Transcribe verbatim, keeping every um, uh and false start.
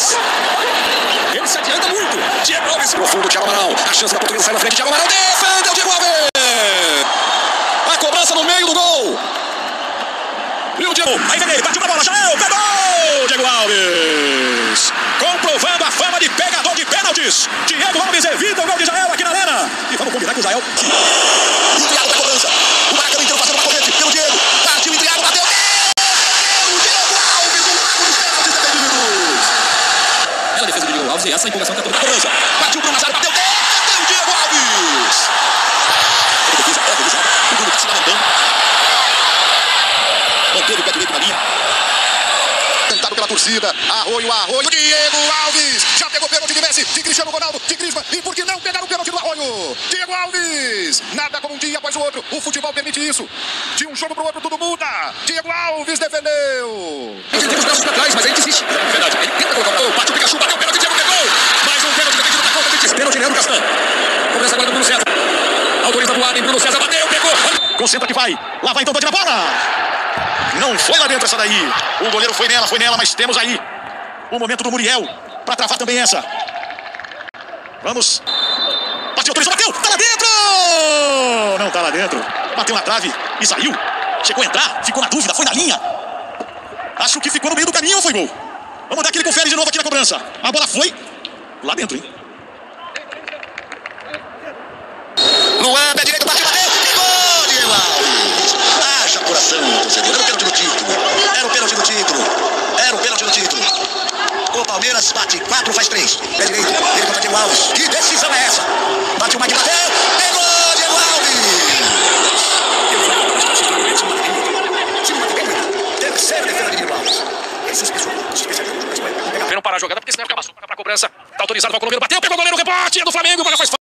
Alves. Ele se adianta muito. Diego Alves. Profundo, Thiago Amaral. A chance da Portuguesa sai na frente. Thiago Amaral defendeu o Diego Alves. A cobrança no meio do gol. E o Diego. Aí vem ele. Partiu pra bola. Jael. Pegou. Diego Alves. Comprovando a fama de pegador de pênaltis. Diego Alves evita o gol de Jael aqui na arena. E vamos combinar com o Jael. E o Thiago da cobrança. O Maracanã inteiro fazendo uma corrente pelo Diego. Partiu o Thiago. Bateu. O Diego Alves. O mago dos pênaltis defendidos. Ela defesa do Diego Alves e essa empolgação que tá toda a cobrança. Partiu pro Nazário. Bateu. Defendeu o Diego Alves. Defesa, é, defesa. O Bruno tá se levantando. Manteve o pé direito na linha. Tentado pela torcida. Arroio, Arroio. Diego Alves. Já pegou o pênalti de Messi, de Cristiano Ronaldo, de Griezmann. E por que não pegar o pênalti do Arroio? Diego Alves. Nada como um dia após o outro. O futebol permite isso. De um jogo pro outro tudo muda. Diego Alves defendeu. Ele tem os braços pra trás, mas ele desiste. É verdade. Ele tenta colocar o gol. Bate o Pikachu, bateu o pênalti. Diego pegou. Mais um pênalti defendido da conta. Desse pênalti, Leandro Castan. Começa agora do Bruno César. Autoriza do Adem. Bruno César bateu, pegou. Concentra que vai. Lá vai então, toque na bola. Não foi lá dentro essa daí. O goleiro foi nela, foi nela, mas temos aí o momento do Muriel para travar também essa. Vamos. Bateu, autorizou, bateu. Tá lá dentro! Não tá lá dentro. Bateu na trave e saiu. Chegou a entrar, ficou na dúvida, foi na linha. Acho que ficou no meio do caminho ou foi gol? Vamos dar aquele confere de novo aqui na cobrança. A bola foi lá dentro, hein? Luan, pé direito, bateu, bateu. Gol, Diego Alves. Haja coração, torcedor. Era o pênalti do título. Era o pênalti do título. Era o pênalti do título. O Palmeiras bate quatro, faz três. Pé direito, ele contra Diego Alves. Que decisão é essa? Bate o Magno, bateu. Pegou, Diego Alves. Terceira defesa de Diego Alves. Vem não parar a jogada, porque senão fica maçuca pra cobrança. Tá autorizado para o Colombiano. Bateu, pegou o goleiro, rebote. É do Flamengo, agora faz